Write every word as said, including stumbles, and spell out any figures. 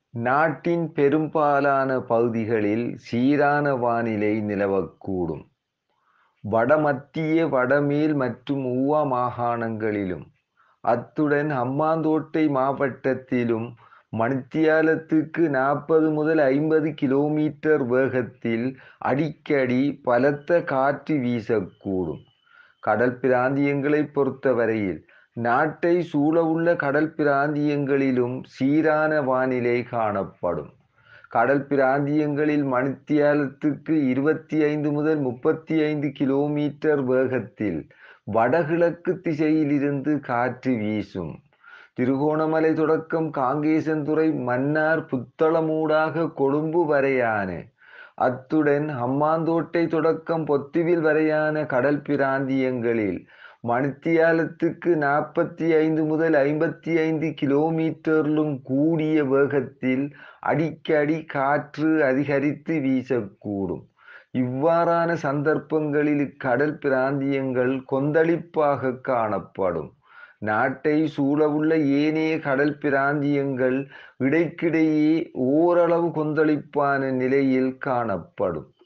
நாட்டின் பெரும்பாலான பகுதிகளில் சீரான வானிலை நிலவக்கூடும். வடமத்திய, வடமேல் மற்றும் ஊவா மாகாணங்களிலும், அத்துடன் ஹம்பாந்தோட்டை மாவட்டத்திலும் மணித்தியாலத்துக்கு நாற்பது முதல் ஐம்பது கிலோமீட்டர் வேகத்தில் அடிக்கடி பலத்த காற்று வீசக்கூடும். கடல் பிராந்தியங்களை பொறுத்தவரையில் நாட்டை சூழவுள்ள கடல் பிராந்தியங்களிலும் சீரான வானிலை காணப்படும். கடல் பிராந்தியங்களில் மணித்தியாலத்துக்கு இருபத்தி ஐந்து முதல் முப்பத்தி ஐந்து கிலோமீட்டர் வேகத்தில் வடகிழக்கு திசையிலிருந்து காற்று வீசும். திருகோணமலை தொடக்கம் காங்கேசன்துறை, மன்னார், புத்தளமூடாக கொழும்பு வரையான, அத்துடன் ஹம்பாந்தோட்டை தொடக்கம் பொத்துவில் வரையான கடல் பிராந்தியங்களில் மணித்தியாலத்துக்கு நாற்பத்தி ஐந்து முதல் ஐம்பத்தி ஐந்து கிலோமீட்டரிலும் கூடிய வேகத்தில் அடிக்கடி காற்று அதிகரித்து வீசக்கூடும். இவ்வாறான சந்தர்ப்பங்களில் இக்கடல் பிராந்தியங்கள் கொந்தளிப்பாக காணப்படும். நாட்டை சூழவுள்ள ஏனைய கடல் பிராந்தியங்கள் இடைக்கிடையே ஓரளவு கொந்தளிப்பான நிலையில் காணப்படும்.